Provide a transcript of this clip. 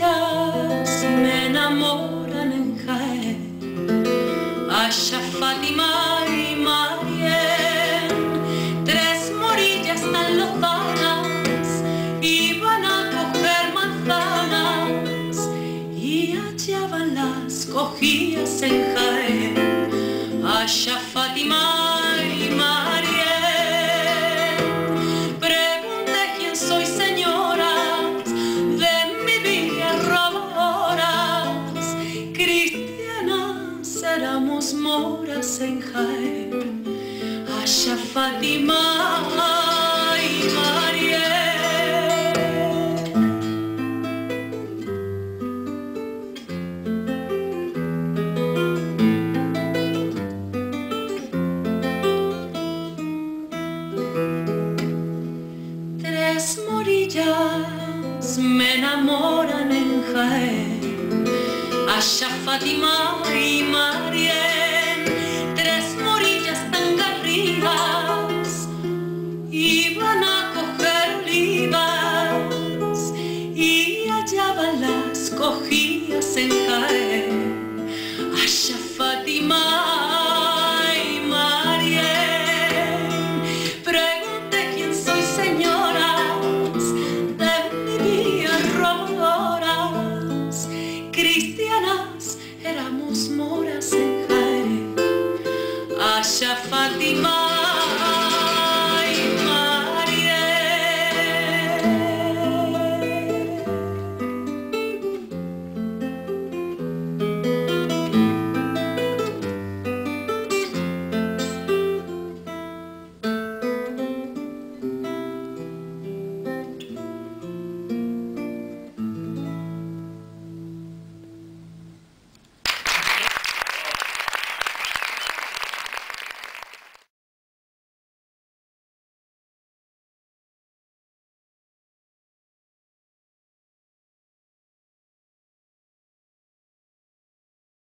morillas me enamoran en Jaén, Asha, Fátima y Marién. Tres morillas tan lozanas iban a coger manzanas y hallaban las cogías en Jaén, Asha, Fátima y Marién. Pregunté quién soy, señoras, de mi vida robadoras. Cristianas éramos moras en Jaén, Asha, Fátima y Marién. Tres morillas me enamoran en Jaén, Asha, Fátima y Marién. Tres morillas tan garridas iban a coger olivas y hallaban las cogías en Jaén, Asha, Fátima y Marién. Pregunté quién soy, señoras, de mi vida robadoras. Cristianas éramos moras en Jaén, Asha, Fátima